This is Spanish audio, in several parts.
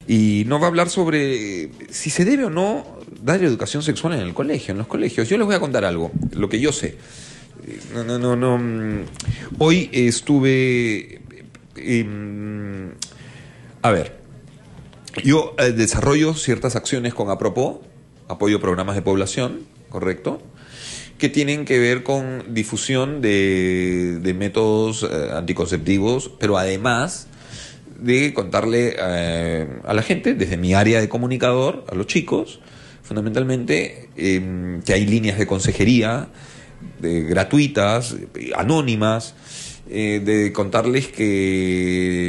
Y no va a hablar sobre si se debe o no dar educación sexual en el colegio, en los colegios. Yo les voy a contar algo, lo que yo sé. No. Hoy estuve... a ver, yo desarrollo ciertas acciones con Apropo, apoyo programas de población, ¿correcto? Que tienen que ver con difusión de métodos anticonceptivos, pero además de contarle a la gente, desde mi área de comunicador, a los chicos, fundamentalmente, que hay líneas de consejería gratuitas, anónimas, de contarles que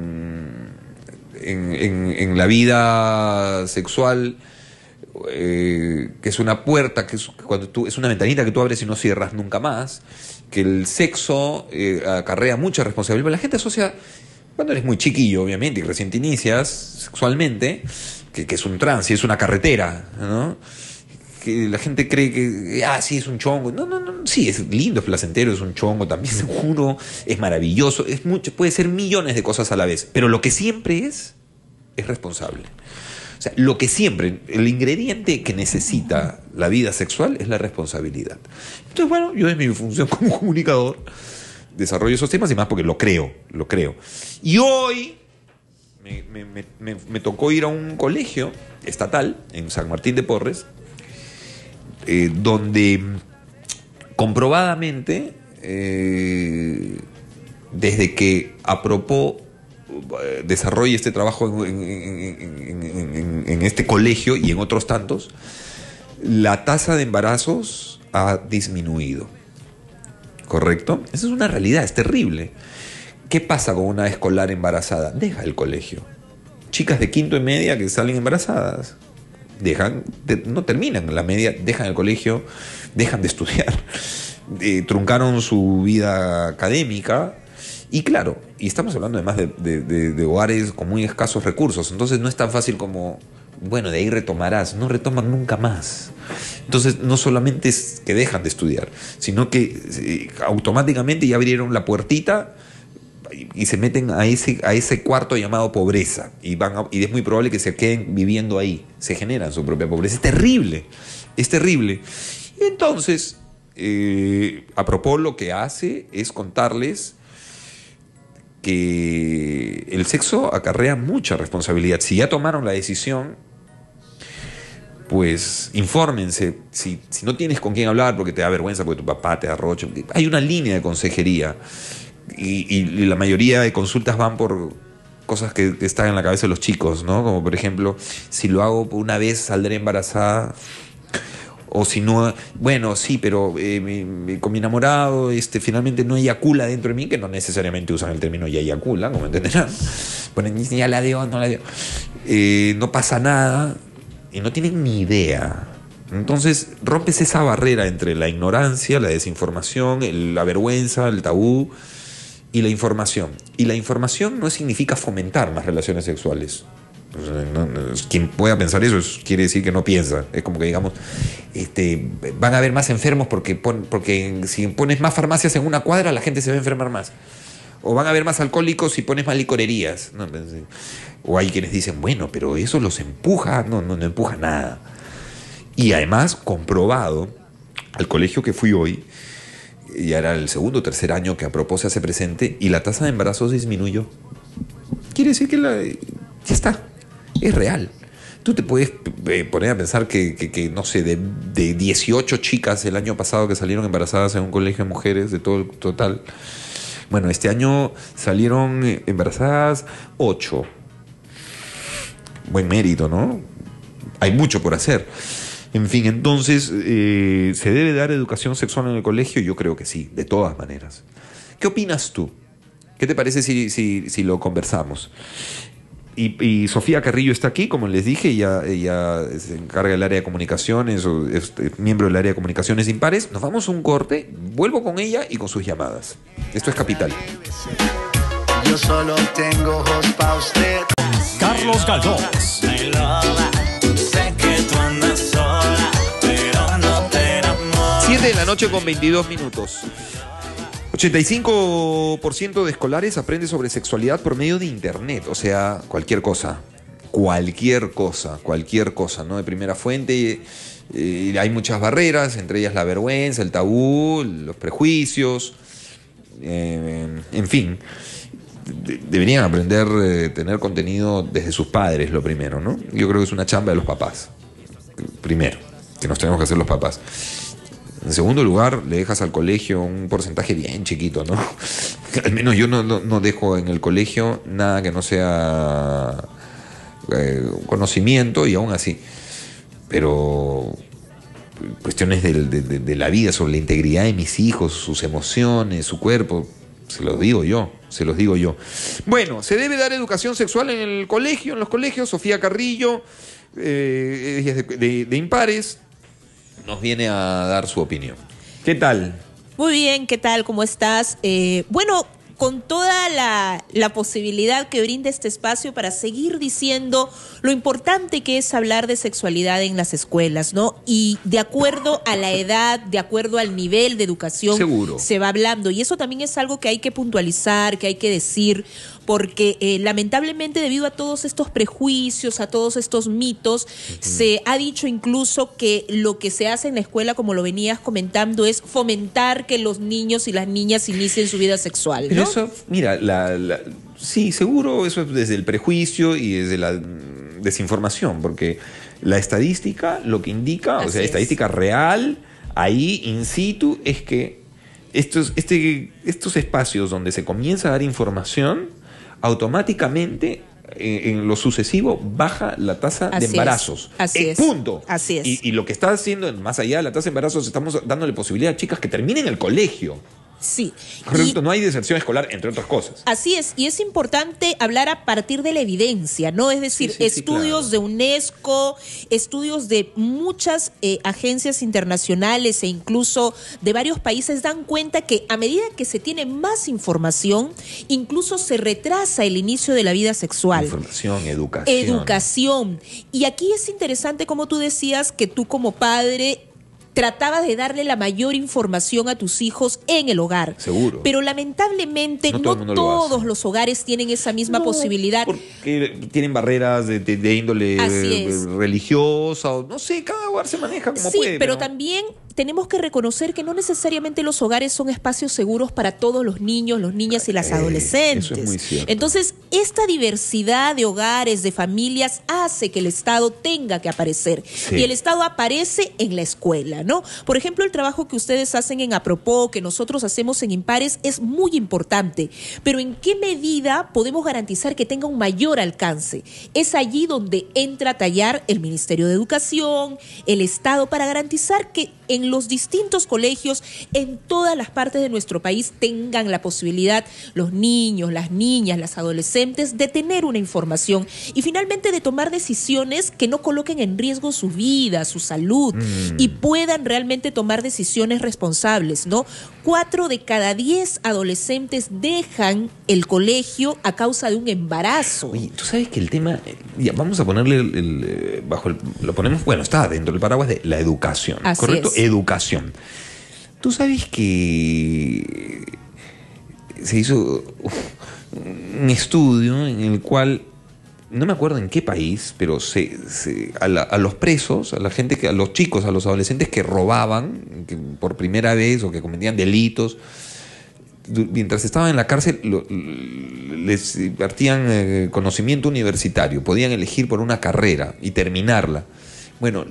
en la vida sexual, que es una puerta, es una ventanita que tú abres y no cierras nunca más, que el sexo acarrea mucha responsabilidad. La gente asocia, cuando eres muy chiquillo, obviamente, y recién te inicias sexualmente, que es un trance, es una carretera, ¿no? Que la gente cree que, sí, es un chongo. No, sí, es lindo, es placentero, es un chongo, también seguro, es maravilloso, es mucho, puede ser millones de cosas a la vez, pero lo que siempre es responsable. O sea, lo que siempre, el ingrediente que necesita la vida sexual es la responsabilidad. Entonces, bueno, yo en mi función como comunicador desarrollo esos temas y más porque lo creo. Y hoy me tocó ir a un colegio estatal en San Martín de Porres, donde comprobadamente, desde que Apropo desarrolle este trabajo en este colegio y en otros tantos, la tasa de embarazos ha disminuido. ¿Correcto? Esa es una realidad, es terrible. ¿Qué pasa con una escolar embarazada? Deja el colegio. Chicas de quinto y media que salen embarazadas, no terminan la media, dejan el colegio, dejan de estudiar, truncaron su vida académica. Y claro, y estamos hablando además de hogares con muy escasos recursos, entonces no es tan fácil como, bueno, de ahí retomarás, no retoman nunca más. Entonces no solamente es que dejan de estudiar, sino que automáticamente ya abrieron la puertita y se meten a ese cuarto llamado pobreza, y es muy probable que se queden viviendo ahí, se generan su propia pobreza. Es terrible. Y entonces, Apropo lo que hace es contarles que el sexo acarrea mucha responsabilidad. Si ya tomaron la decisión, pues infórmense. Si no tienes con quién hablar porque te da vergüenza, porque tu papá te da roche, hay una línea de consejería, y la mayoría de consultas van por cosas que están en la cabeza de los chicos, ¿no? Como por ejemplo, si lo hago una vez saldré embarazada, o si no, bueno, sí, pero con mi enamorado finalmente no eyacula dentro de mí, que no necesariamente usan el término ya eyacula, como entenderán. Ponen, ya la dio, no la dio. No pasa nada, y no tienen ni idea. Entonces rompes esa barrera entre la ignorancia, la desinformación, la vergüenza, el tabú y la información. Y la información no significa fomentar más relaciones sexuales. Quien pueda pensar eso quiere decir que no piensa. Es como que digamos, van a haber más enfermos porque si pones más farmacias en una cuadra, la gente se va a enfermar más. O van a haber más alcohólicos si pones más licorerías. O hay quienes dicen, bueno, pero eso los empuja. No empuja nada. Y además, comprobado, al colegio que fui hoy, ya era el segundo o tercer año que Apropo se hace presente, y la tasa de embarazos disminuyó. Quiere decir que ya está, es real. Tú te puedes poner a pensar que no sé, de 18 chicas el año pasado que salieron embarazadas en un colegio de mujeres, de todo el total, bueno, este año salieron embarazadas 8. Buen mérito, ¿no? Hay mucho por hacer. En fin, entonces, ¿se debe dar educación sexual en el colegio? Yo creo que sí, de todas maneras. ¿Qué opinas tú? ¿Qué te parece si lo conversamos? Y Sofía Carrillo está aquí, como les dije, ella se encarga del área de comunicaciones, o es miembro del área de comunicaciones impares. Nos vamos a un corte, vuelvo con ella y con sus llamadas. Esto es Capital. Yo solo tengo ojos pa' usted. Carlos Galdós. 7 de la noche con 22 minutos. 85% de escolares aprende sobre sexualidad por medio de internet, o sea, cualquier cosa. cualquier cosa, ¿no? De primera fuente. Hay muchas barreras, entre ellas la vergüenza, el tabú, los prejuicios, en fin. Deberían aprender a tener contenido desde sus padres, lo primero, ¿no? Yo creo que es una chamba de los papás, primero, que nos tenemos que hacer los papás. En segundo lugar, le dejas al colegio un porcentaje bien chiquito, ¿no? Al menos yo no dejo en el colegio nada que no sea conocimiento, y aún así. Pero cuestiones de la vida, sobre la integridad de mis hijos, sus emociones, su cuerpo, se los digo yo. Bueno, se debe dar educación sexual en los colegios. Sofía Carrillo, de Impares, nos viene a dar su opinión. ¿Qué tal? Muy bien, ¿qué tal? ¿Cómo estás? Bueno, con toda la posibilidad que brinda este espacio para seguir diciendo lo importante que es hablar de sexualidad en las escuelas, ¿no? Y de acuerdo a la edad, de acuerdo al nivel de educación, seguro, se va hablando. Y eso también es algo que hay que puntualizar, que hay que decir, porque lamentablemente, debido a todos estos prejuicios, a todos estos mitos, se ha dicho incluso que lo que se hace en la escuela, como lo venías comentando, es fomentar que los niños y las niñas inicien su vida sexual, ¿no? Pero eso, mira, sí, seguro eso es desde el prejuicio y desde la desinformación, porque la estadística lo que indica, o sea, estadística real, ahí in situ, es que estos espacios donde se comienza a dar información, automáticamente en lo sucesivo baja la tasa de embarazos. Así es. Punto. Así es. Y lo que está haciendo, más allá de la tasa de embarazos, estamos dándole posibilidad a chicas que terminen el colegio. Sí. Correcto, no hay deserción escolar, entre otras cosas. Así es, y es importante hablar a partir de la evidencia, ¿no? Es decir, estudios de UNESCO, estudios de muchas agencias internacionales e incluso de varios países dan cuenta que a medida que se tiene más información, incluso se retrasa el inicio de la vida sexual. Información, Educación. Y aquí es interesante, como tú decías, que tú como padre tratabas de darle la mayor información a tus hijos en el hogar. Seguro. Pero lamentablemente no todos los hogares tienen esa misma posibilidad. Porque tienen barreras de índole religiosa, o no sé, cada hogar se maneja como puede. Sí, pero también tenemos que reconocer que no necesariamente los hogares son espacios seguros para todos los niños, las niñas y las adolescentes. Eso es muy cierto. Entonces, esta diversidad de hogares, de familias, hace que el Estado tenga que aparecer. Sí. Y el Estado aparece en la escuela, ¿no? Por ejemplo, el trabajo que ustedes hacen en Apropó, que nosotros hacemos en Impares, es muy importante. Pero ¿en qué medida podemos garantizar que tenga un mayor alcance? Es allí donde entra a tallar el Ministerio de Educación, el Estado, para garantizar que en los distintos colegios, en todas las partes de nuestro país, tengan la posibilidad los niños, las niñas, las adolescentes de tener una información y finalmente de tomar decisiones que no coloquen en riesgo su vida, su salud y puedan realmente tomar decisiones responsables, ¿no? 4 de cada 10 adolescentes dejan el colegio a causa de un embarazo. Oye, tú sabes que el tema, ya, vamos a ponerle lo ponemos, bueno, está dentro del paraguas de la educación, así ¿correcto? Es. Educación. Tú sabes que se hizo un estudio en el cual, no me acuerdo en qué país, pero a los presos, a la gente, a los chicos, a los adolescentes que robaban por primera vez o que cometían delitos, mientras estaban en la cárcel les impartían conocimiento universitario, podían elegir por una carrera y terminarla. Bueno,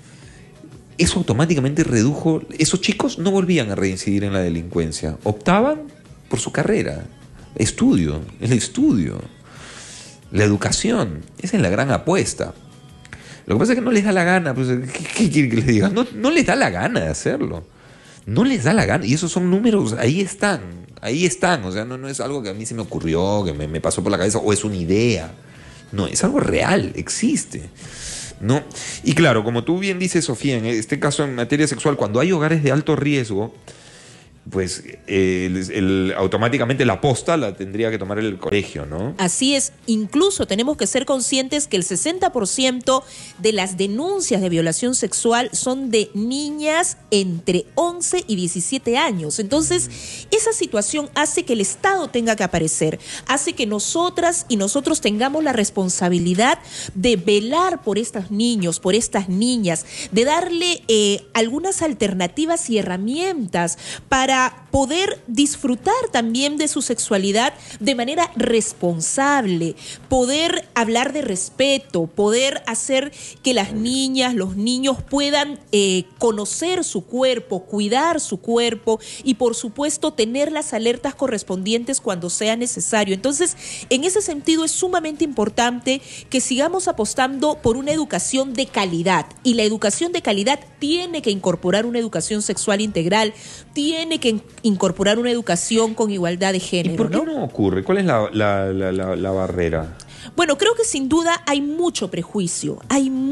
eso automáticamente redujo, esos chicos no volvían a reincidir en la delincuencia, optaban por su carrera, el estudio, la educación. Esa es la gran apuesta. Lo que pasa es que no les da la gana, pues, ¿qué quiere que les diga? No les da la gana de hacerlo. No les da la gana. Y esos son números, ahí están. O sea, no es algo que a mí se me ocurrió, que me pasó por la cabeza, o es una idea. No, es algo real, existe. ¿No? Y claro, como tú bien dices, Sofía, en este caso en materia sexual, cuando hay hogares de alto riesgo, pues automáticamente la posta la tendría que tomar el colegio, ¿no? Así es, incluso tenemos que ser conscientes que el 60% de las denuncias de violación sexual son de niñas entre 11 y 17 años. Entonces, esa situación hace que el Estado tenga que aparecer, hace que nosotras y nosotros tengamos la responsabilidad de velar por estos niños, por estas niñas, de darle algunas alternativas y herramientas para poder disfrutar también de su sexualidad de manera responsable, poder hablar de respeto, poder hacer que las niñas, los niños puedan conocer su cuerpo, cuidar su cuerpo y por supuesto tener las alertas correspondientes cuando sea necesario. Entonces, en ese sentido es sumamente importante que sigamos apostando por una educación de calidad, y la educación de calidad tiene que incorporar una educación sexual integral, tiene que incorporar una educación con igualdad de género. ¿Y por qué no ocurre? ¿Cuál es la barrera? Bueno, creo que sin duda hay mucho prejuicio,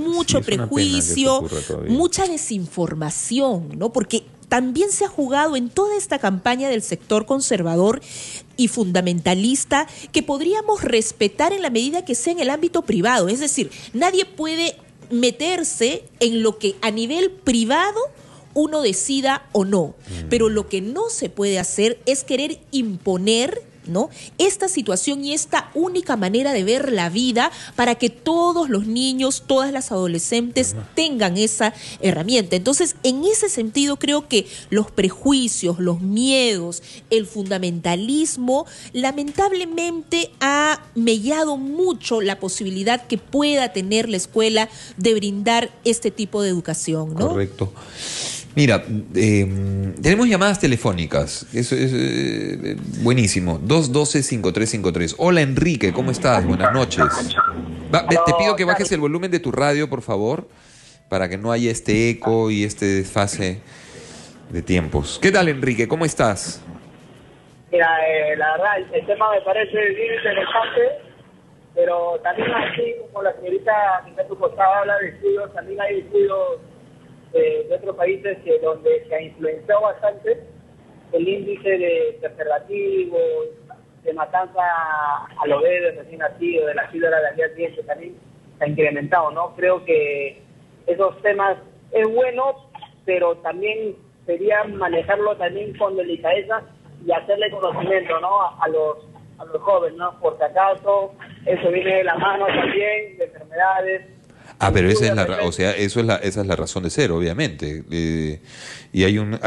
mucha desinformación, ¿no? Porque también se ha jugado en toda esta campaña del sector conservador y fundamentalista que podríamos respetar en la medida que sea en el ámbito privado. Es decir, nadie puede meterse en lo que a nivel privado uno decida o no. Pero lo que no se puede hacer es querer imponer, ¿no?, esta situación y esta única manera de ver la vida para que todos los niños, todas las adolescentes tengan esa herramienta. Entonces, en ese sentido, creo que los prejuicios, los miedos, el fundamentalismo, lamentablemente ha mellado mucho la posibilidad que pueda tener la escuela de brindar este tipo de educación, ¿no? Correcto. Mira, tenemos llamadas telefónicas, eso es buenísimo, 212-5353. Hola Enrique, ¿cómo estás? Buenas noches. Te pido que bajes el volumen de tu radio, por favor, para que no haya este eco y este desfase de tiempos. ¿Qué tal Enrique? ¿Cómo estás? Mira, la verdad, el tema me parece bien interesante, pero también así como la señorita Micaela Costado habla de estudios, también hay estudios de otros países donde se ha influenciado bastante el índice de preservativos, de matanza a los bebés recién nacidos, de la píldora de al día también se ha incrementado, ¿no? Creo que esos temas es bueno, pero también sería manejarlo también con delicadeza y hacerle conocimiento, ¿no?, a los jóvenes, ¿no? Por si acaso eso viene de la mano también de enfermedades. Pero esa es esa es la razón de ser, obviamente. Y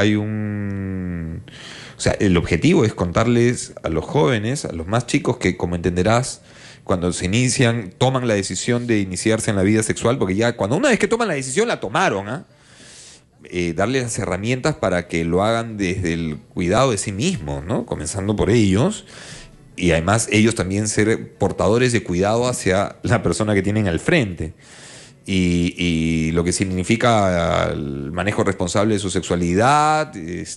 o sea, el objetivo es contarles a los jóvenes, a los más chicos, que, como entenderás, cuando se inician, toman la decisión de iniciarse en la vida sexual, porque ya cuando una vez que toman la decisión, la tomaron, darles las herramientas para que lo hagan desde el cuidado de sí mismos, ¿no? Comenzando por ellos. Y además ellos también ser portadores de cuidado hacia la persona que tienen al frente. Y lo que significa el manejo responsable de su sexualidad,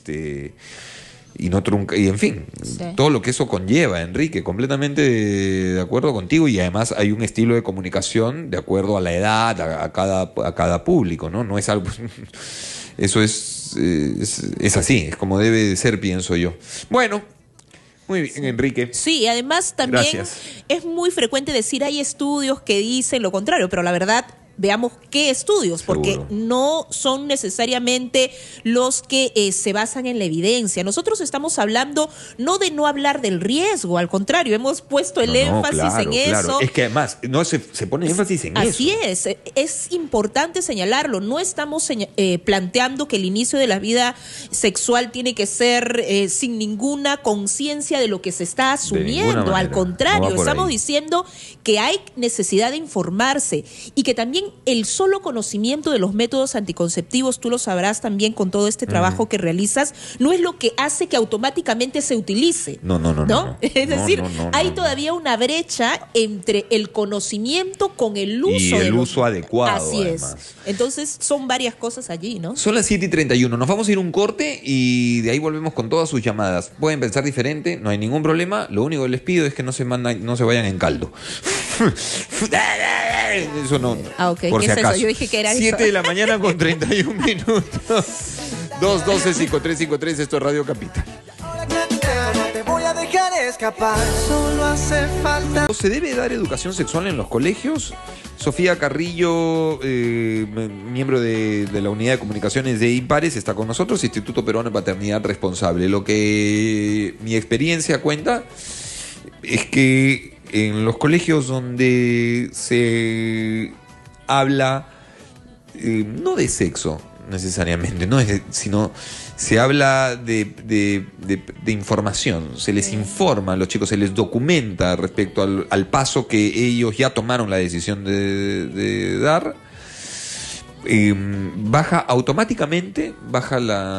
y en fin, sí, todo lo que eso conlleva, Enrique, completamente de acuerdo contigo, y además hay un estilo de comunicación de acuerdo a la edad, a cada público, ¿no? No es algo, eso es así, es como debe de ser, pienso yo. Bueno, muy bien, Enrique. Sí, además también es muy frecuente decir hay estudios que dicen lo contrario, pero la verdad, veamos qué estudios, porque no son necesariamente los que se basan en la evidencia. Nosotros estamos hablando no de no hablar del riesgo, al contrario, hemos puesto el énfasis en eso. Es que además no se pone énfasis en eso. Así es importante señalarlo. No estamos planteando que el inicio de la vida sexual tiene que ser sin ninguna conciencia de lo que se está asumiendo. Al contrario, estamos diciendo que hay necesidad de informarse y que también el solo conocimiento de los métodos anticonceptivos, tú lo sabrás también con todo este trabajo que realizas, no es lo que hace que automáticamente se utilice. No. Es decir, hay todavía una brecha entre el conocimiento con el uso. Y el uso adecuado. Así además es. Entonces son varias cosas allí, ¿no? Son las 7:31. Nos vamos a ir un corte y de ahí volvemos con todas sus llamadas. Pueden pensar diferente, no hay ningún problema. Lo único que les pido es que no se vayan en caldo. Eso no. Ok, por ¿qué si es acaso? Eso? Yo dije que era 7 de la mañana con 31 minutos. 212-5353, esto es Radio Capital. No te voy a dejar escapar, solo hace falta. ¿Se debe dar educación sexual en los colegios? Sofía Carrillo, miembro de la Unidad de Comunicaciones de IPARES, está con nosotros, Instituto Peruano de Paternidad Responsable. Lo que mi experiencia cuenta es que en los colegios donde se habla, no de sexo necesariamente, sino se habla de información, se les informa a los chicos, se les documenta respecto al paso que ellos ya tomaron la decisión de dar. Baja automáticamente, baja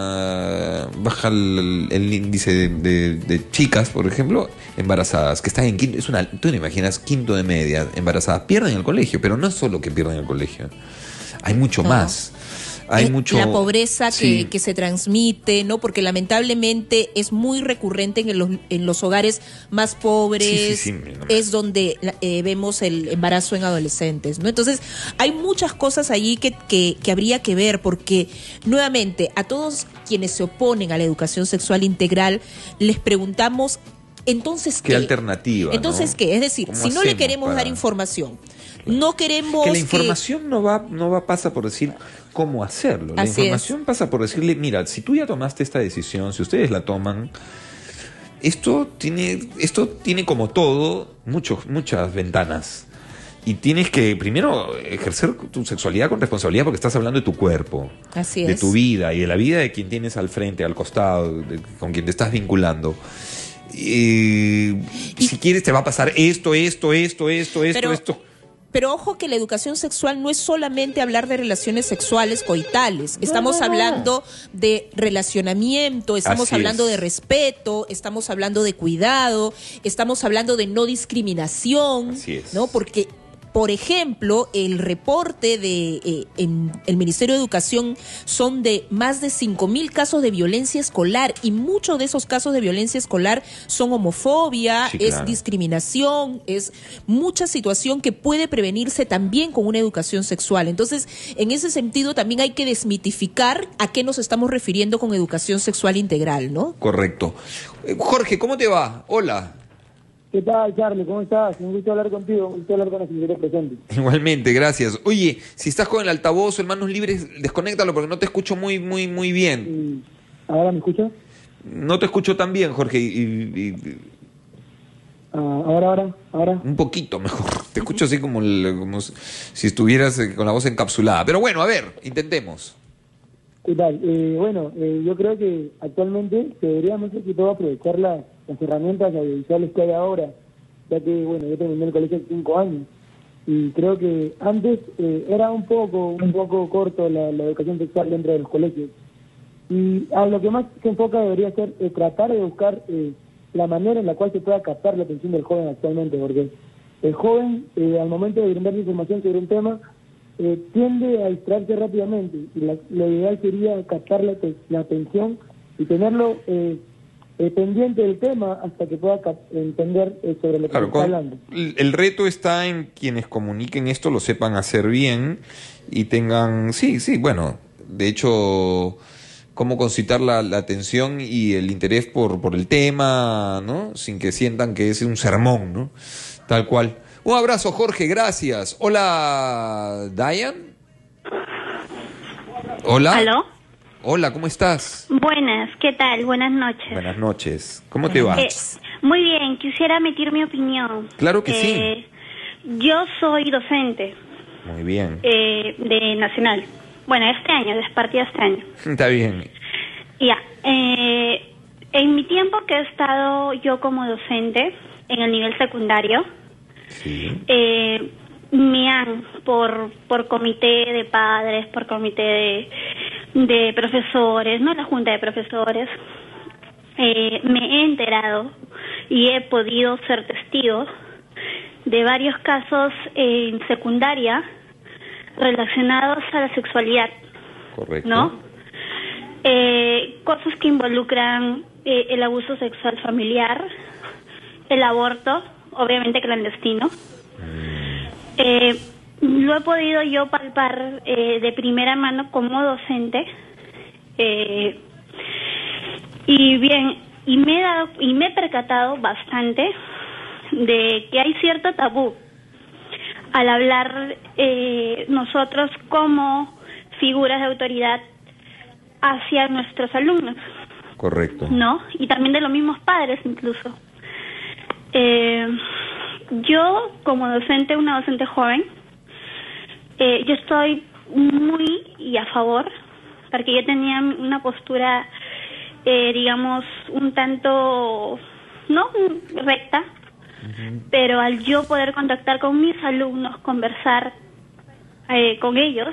el índice de chicas, por ejemplo, embarazadas, que están en quinto, tú no imaginas, quinto de media, embarazadas, pierden el colegio, pero no es solo que pierden el colegio, hay mucho más. Hay mucho, la pobreza sí, que se transmite, ¿no? Porque lamentablemente es muy recurrente en los hogares más pobres, sí, es donde vemos el embarazo en adolescentes, ¿no? Entonces, hay muchas cosas allí que habría que ver, porque nuevamente a todos quienes se oponen a la educación sexual integral les preguntamos, entonces ¿qué alternativa? Entonces, ¿no? ¿qué? Es decir, si no le queremos dar información, no queremos que la información no pasa por decir cómo hacerlo. La información pasa por decirle, mira, si tú ya tomaste esta decisión, si ustedes la toman, esto tiene como todo muchas ventanas. Y tienes que primero ejercer tu sexualidad con responsabilidad, porque estás hablando de tu cuerpo, de tu vida y de la vida de quien tienes al frente, al costado, con quien te estás vinculando. Si quieres te va a pasar esto. Pero ojo que la educación sexual no es solamente hablar de relaciones sexuales coitales. Estamos hablando de relacionamiento, estamos hablando de respeto, estamos hablando de cuidado, estamos hablando de no discriminación, ¿no? Porque, por ejemplo, el reporte en el Ministerio de Educación son de más de 5.000 casos de violencia escolar, y muchos de esos casos de violencia escolar son homofobia, es discriminación, es mucha situación que puede prevenirse también con una educación sexual. Entonces, en ese sentido también hay que desmitificar a qué nos estamos refiriendo con educación sexual integral, ¿no? Correcto. Jorge, ¿cómo te va? Hola. ¿Qué tal, Charlie? ¿Cómo estás? Un gusto hablar contigo, un gusto hablar con los señores presentes. Igualmente, gracias. Oye, si estás con el altavoz o en manos libres, desconéctalo porque no te escucho muy bien. ¿Ahora me escuchas? No te escucho tan bien, Jorge. Ahora. Un poquito mejor. Te escucho así como si estuvieras con la voz encapsulada. Pero bueno, a ver, intentemos. ¿Qué tal? Yo creo que actualmente se debería más que todo aprovechar las herramientas audiovisuales que hay ahora, ya que, yo terminé el colegio hace 5 años, y creo que antes era un poco corto la educación sexual dentro de los colegios, y a lo que más se enfoca debería ser tratar de buscar la manera en la cual se pueda captar la atención del joven actualmente, porque el joven, al momento de brindar información sobre un tema, tiende a distraerse rápidamente, y lo ideal sería captar la atención y tenerlo pendiente del tema hasta que pueda entender sobre lo que está hablando. El reto está en quienes comuniquen esto lo sepan hacer bien y tengan, de hecho, cómo concitar la atención y el interés por el tema, ¿no? Sin que sientan que es un sermón, ¿no? Tal cual. Un abrazo, Jorge, gracias. Hola, Diane. Hola. ¿Aló? Hola, ¿cómo estás? Buenas, ¿qué tal? Buenas noches. Buenas noches. ¿Cómo te va? Muy bien, quisiera emitir mi opinión. Claro que sí. Yo soy docente. Muy bien. De Nacional. Bueno, este año, partí este año. Está bien. Ya. En mi tiempo que he estado yo como docente en el nivel secundario, me han, por comité de padres, por comité de profesores, no la junta de profesores, me he enterado y he podido ser testigo de varios casos en secundaria relacionados a la sexualidad. Correcto. ¿No? Cosas que involucran el abuso sexual familiar, el aborto, obviamente clandestino. Lo he podido yo palpar de primera mano como docente Y bien, y me he percatado bastante de que hay cierto tabú al hablar nosotros como figuras de autoridad hacia nuestros alumnos. Correcto. ¿No? Y también de los mismos padres incluso. Yo, como docente, una docente joven, yo estoy muy y a favor, porque yo tenía una postura, digamos, un tanto, no recta, pero al yo poder contactar con mis alumnos, conversar con ellos,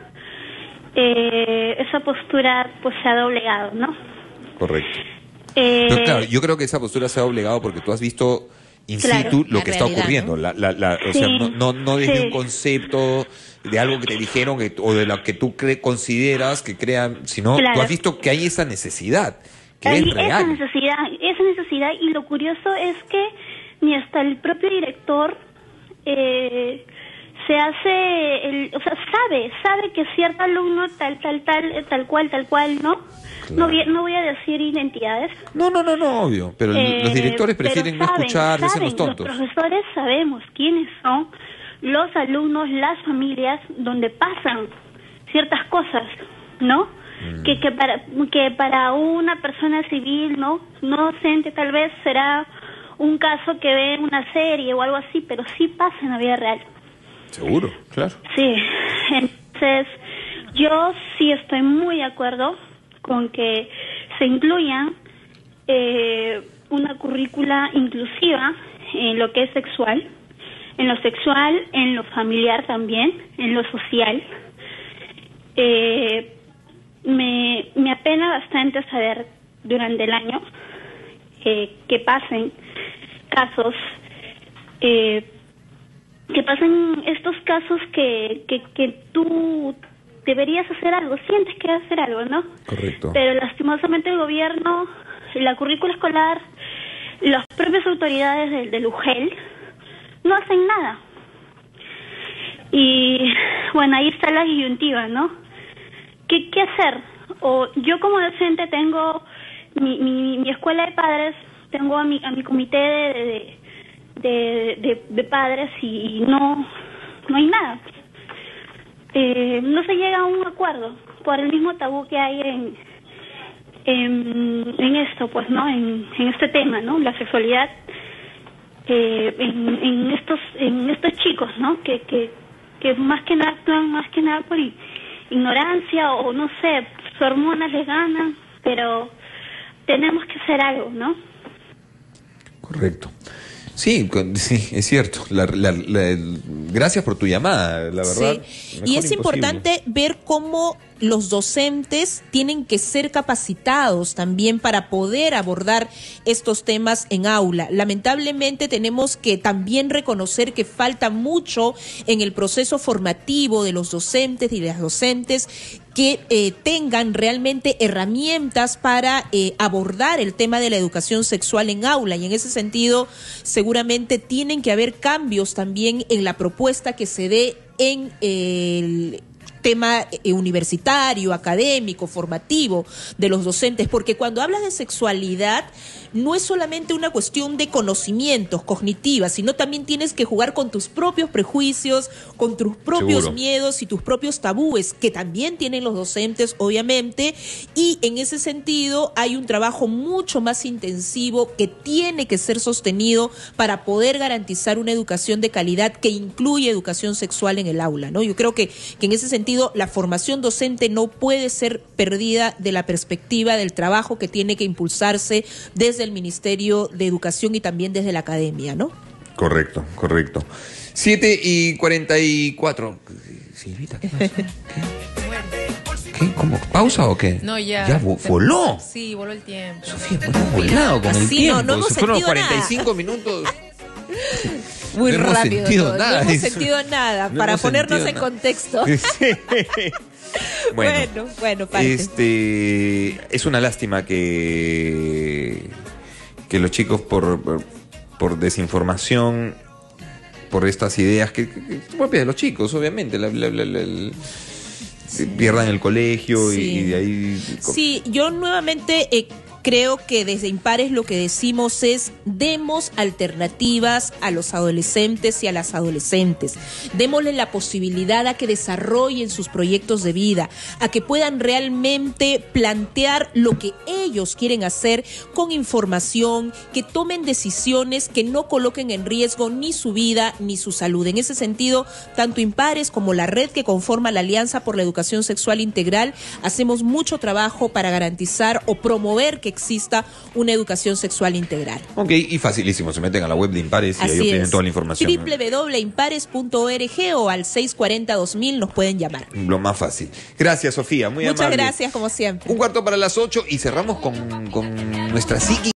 esa postura pues se ha doblegado, ¿no? Correcto. Pero claro, yo creo que esa postura se ha obligado porque tú has visto in situ lo que está ocurriendo. ¿No? O sea, no desde un concepto de algo que te dijeron o de lo que tú consideras que crean, sino tú has visto que hay esa necesidad, que hay es real. Esa necesidad, y lo curioso es que ni hasta el propio director se hace, o sea, sabe que cierto alumno tal cual, ¿no? Claro. No voy a decir identidades. No, obvio. Pero los directores prefieren no escuchar, dicen los tontos. Los profesores sabemos quiénes son los alumnos, las familias, donde pasan ciertas cosas, ¿no? Que para una persona civil, no docente, tal vez será un caso que ve en una serie o algo así, pero sí pasa en la vida real. Seguro, claro. Sí, entonces yo sí estoy muy de acuerdo con que se incluya una currícula inclusiva en lo que es sexual, en lo familiar también, en lo social. Me apena bastante saber durante el año que pasen casos, que pasen estos casos que tú deberías hacer algo, sientes que hacer algo, ¿no? Correcto. Pero lastimosamente el gobierno, la currícula escolar, las propias autoridades del UGEL no hacen nada. Y bueno, ahí está la disyuntiva, ¿no? ¿Qué hacer? O yo como docente tengo mi escuela de padres, tengo a mi comité de padres y no hay nada. No se llega a un acuerdo por el mismo tabú que hay en esto, pues, ¿no? En este tema, ¿no? La sexualidad en estos chicos, ¿no? Que más que nada actúan más que nada por ignorancia o no sé, sus hormonas les ganan, pero tenemos que hacer algo, ¿no? Correcto. Sí, es cierto. Gracias por tu llamada, la verdad. Sí. Y es importante ver cómo los docentes tienen que ser capacitados también para poder abordar estos temas en aula. Lamentablemente tenemos que también reconocer que falta mucho en el proceso formativo de los docentes y de las docentes que tengan realmente herramientas para abordar el tema de la educación sexual en aula, y en ese sentido seguramente tienen que haber cambios también en la propuesta que se dé en el tema universitario, académico, formativo de los docentes, porque cuando hablas de sexualidad no es solamente una cuestión de conocimientos cognitivas, sino también tienes que jugar con tus propios prejuicios, con tus propios miedos y tus propios tabúes, que también tienen los docentes, obviamente, y en ese sentido hay un trabajo mucho más intensivo que tiene que ser sostenido para poder garantizar una educación de calidad que incluye educación sexual en el aula, ¿no? Yo creo que en ese sentido la formación docente no puede ser perdida de la perspectiva del trabajo que tiene que impulsarse desde el Ministerio de Educación y también desde la academia, ¿no? Correcto. 7:44. Silvita, ¿qué pasó? ¿Qué? ¿Cómo? ¿Pausa o qué? No, ya. ¿Ya voló? Sí, voló el tiempo. Sofía, hemos volado con el tiempo. No hemos se fueron sentido 45 nada. Minutos. Muy no hemos rápido. Sentido nada. No hemos sentido nada, No para hemos ponernos sentido en nada. contexto. Bueno, parte. Es una lástima que los chicos por desinformación, por estas ideas que propias de los chicos, obviamente, pierdan el colegio Sí. y de ahí... Sí, yo nuevamente creo que desde Impares lo que decimos es demos alternativas a los adolescentes y a las adolescentes. Démosles la posibilidad a que desarrollen sus proyectos de vida, a que puedan realmente plantear lo que ellos quieren hacer con información, que tomen decisiones que no coloquen en riesgo ni su vida ni su salud. En ese sentido, tanto Impares como la red que conforma la Alianza por la Educación Sexual Integral hacemos mucho trabajo para garantizar o promover que exista una educación sexual integral. Ok, y facilísimo, se meten a la web de Impares y ahí Así obtienen es. toda la información. www.impares.org o al 640-2000 nos pueden llamar. Lo más fácil. Gracias, Sofía, muy Muchas amable. gracias, como siempre. 7:15 y cerramos con nuestra psiqui.